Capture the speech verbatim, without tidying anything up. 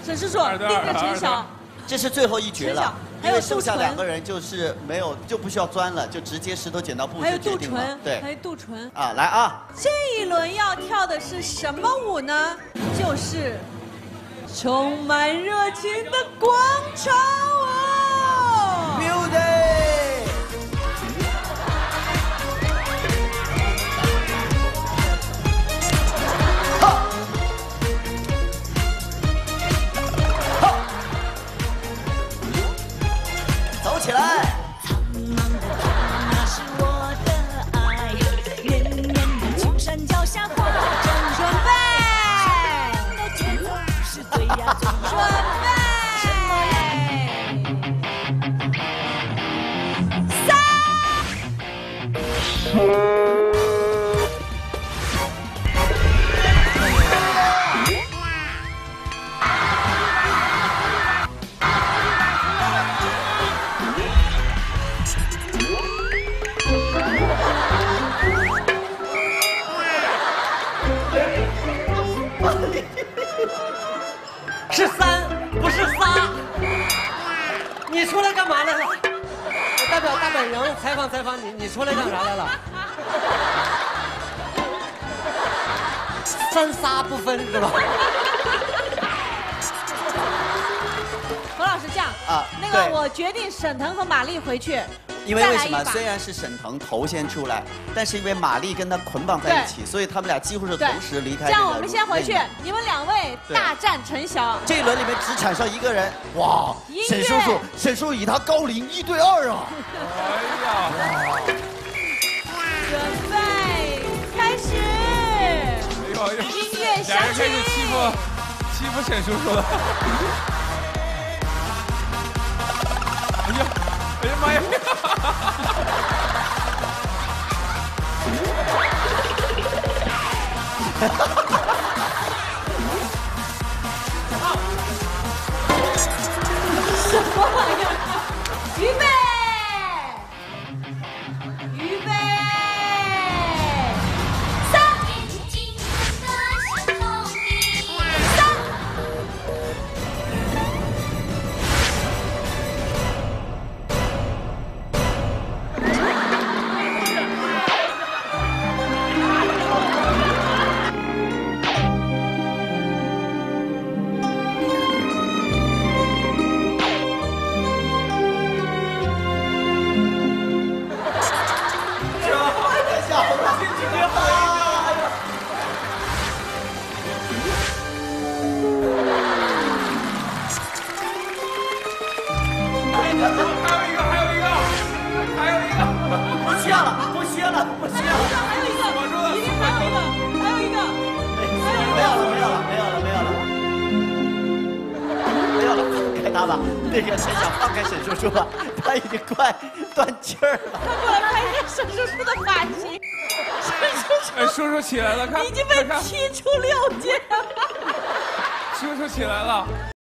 沈叔叔盯着陈晓， 这是最后一局了，因为剩下两个人人就是没有就不需要钻了，就直接石头剪刀布还有杜就决定了。 淳， 对， 还有杜淳啊，来啊！ 这一轮要跳的是什么舞呢？就是充满热情的广场舞。 Music。走起来！ 苍茫的天，那是我的爱，远远的青山脚下挂着准备， 的节奏是最呀最准备，三。 是三，不是仨。你出来干嘛来了？我代表大本营采访采访你，你出来干啥来了？三仨不分是吧？ 何老师这样啊那个对我决定沈腾和马丽回去。 因为为什么？ 再来一把虽然是沈腾头先出来，但是因为马丽跟他捆绑在一起，所以他们俩几乎是同时离开。 这样我们先回去，你们两位大战陈晓。 这一轮里面只产生一个人，哇！沈叔叔，沈叔叔以他高龄一对二啊！ 哎呀！ 准备开始。 哎呦哎呦！ 音乐响起。 俩人开始欺负欺负沈叔叔了。哎呀！哎呀妈呀！ 什么玩意儿？预备，预备，三，三。 不歇了，不歇了，不歇了！ 还有一个，一定还有一个，还有一个， 没有了，没有了，没有了，没有了，没有了，放开他吧。那个沈晓，放开沈叔叔吧，他已经快断气儿了。 快过来拍一下沈叔叔的发型。 哎，叔叔起来了，看， 已经被踢出六届了。 叔叔起来了。